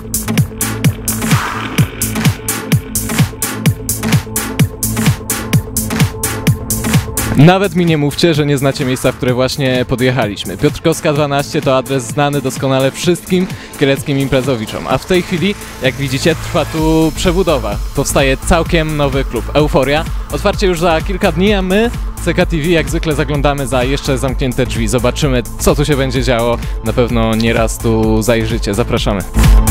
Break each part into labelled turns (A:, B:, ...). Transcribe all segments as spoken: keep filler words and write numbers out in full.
A: Nawet mi nie mówcie, że nie znacie miejsca, w które właśnie podjechaliśmy. Piotrkowska dwanaście to adres znany doskonale wszystkim kieleckim imprezowiczom, a w tej chwili, jak widzicie, trwa tu przebudowa. Powstaje całkiem nowy klub Euforia. Otwarcie już za kilka dni, a my, C K T V, jak zwykle zaglądamy za jeszcze zamknięte drzwi. Zobaczymy, co tu się będzie działo. Na pewno nieraz tu zajrzycie. Zapraszamy.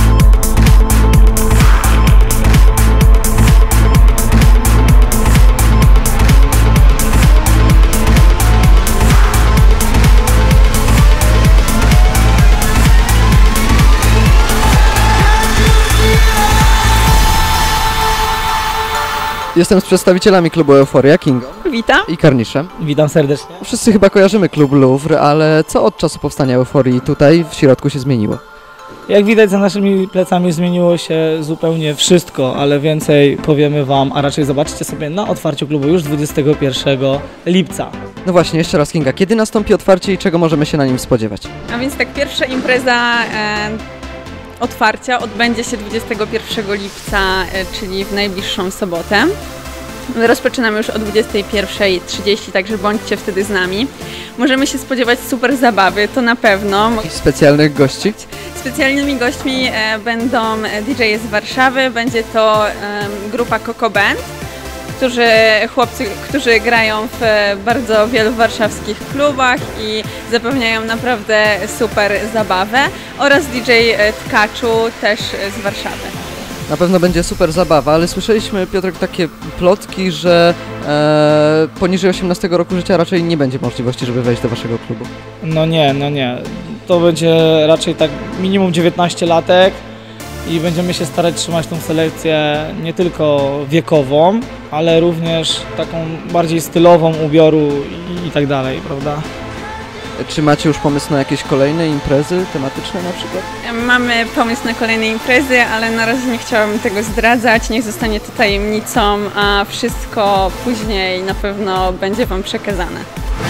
B: Jestem z przedstawicielami klubu Euforia, Kingą.
C: Witam.
B: I Karniszem.
D: Witam serdecznie.
B: Wszyscy chyba kojarzymy klub Louvre, ale co od czasu powstania Euforii tutaj w środku się zmieniło?
D: Jak widać, za naszymi plecami zmieniło się zupełnie wszystko, ale więcej powiemy Wam, a raczej zobaczcie sobie na otwarciu klubu już dwudziestego pierwszego lipca.
B: No właśnie, jeszcze raz Kinga, kiedy nastąpi otwarcie i czego możemy się na nim spodziewać?
C: A więc tak, pierwsza impreza e, otwarcia odbędzie się dwudziestego pierwszego lipca, e, czyli w najbliższą sobotę. Rozpoczynamy już o dwudziestej pierwszej trzydzieści, także bądźcie wtedy z nami. Możemy się spodziewać super zabawy, to na pewno.
B: I specjalnych gości?
C: Specjalnymi gośćmi e, będą D J z Warszawy, będzie to e, grupa Coco Band, którzy, chłopcy, którzy grają w bardzo wielu warszawskich klubach i zapewniają naprawdę super zabawę, oraz D J Tkaczu, też z Warszawy.
B: Na pewno będzie super zabawa, ale słyszeliśmy, Piotrek, takie plotki, że e, poniżej osiemnastego roku życia raczej nie będzie możliwości, żeby wejść do waszego klubu.
D: No nie, no nie. To będzie raczej tak minimum dziewiętnaście latek i będziemy się starać trzymać tą selekcję nie tylko wiekową, ale również taką bardziej stylową ubioru i, i tak dalej, prawda?
B: Czy macie już pomysł na jakieś kolejne imprezy tematyczne na przykład?
C: Mamy pomysł na kolejne imprezy, ale na razie nie chciałabym tego zdradzać, niech zostanie to tajemnicą, a wszystko później na pewno będzie Wam przekazane.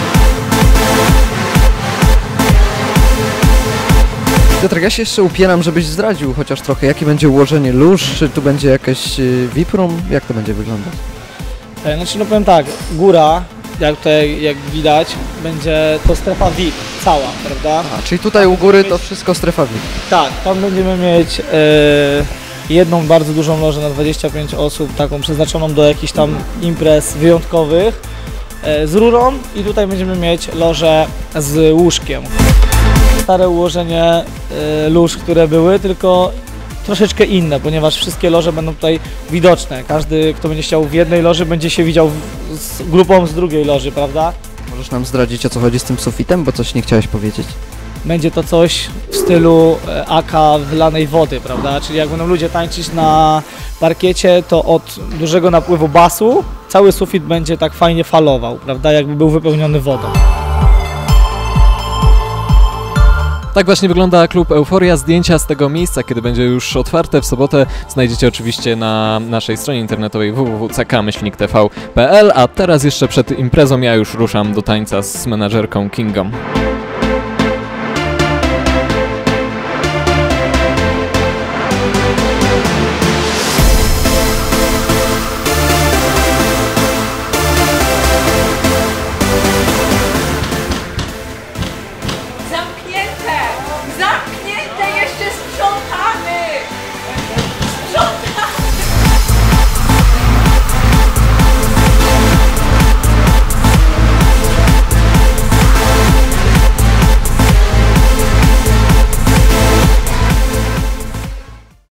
B: Piotrek, ja się jeszcze upieram, żebyś zdradził chociaż trochę, jakie będzie ułożenie lóż, czy tu będzie jakaś V I P room, jak to będzie wyglądać?
D: Znaczy, no powiem tak, góra, jak tutaj jak widać, będzie to strefa V I P cała, prawda?
B: A, czyli tutaj u góry to wszystko strefa V I P.
D: Tak, tam będziemy mieć e, jedną bardzo dużą lożę na dwadzieścia pięć osób, taką przeznaczoną do jakichś tam imprez wyjątkowych, e, z rurą, i tutaj będziemy mieć lożę z łóżkiem. Stare ułożenie e, lóż, które były, tylko troszeczkę inne, ponieważ wszystkie loże będą tutaj widoczne. Każdy, kto będzie chciał w jednej loży, będzie się widział w, z grupą z drugiej loży, prawda?
B: Możesz nam zdradzić, o co chodzi z tym sufitem, bo coś nie chciałeś powiedzieć?
D: Będzie to coś w stylu A K wylanej wody, prawda? Czyli jak będą ludzie tańczyć na parkiecie, to od dużego napływu basu cały sufit będzie tak fajnie falował, prawda? Jakby był wypełniony wodą.
A: Tak właśnie wygląda klub Euforia. Zdjęcia z tego miejsca, kiedy będzie już otwarte w sobotę, znajdziecie oczywiście na naszej stronie internetowej w w w kropka c k myślnik t v kropka p l, a teraz jeszcze przed imprezą ja już ruszam do tańca z menadżerką Kingą.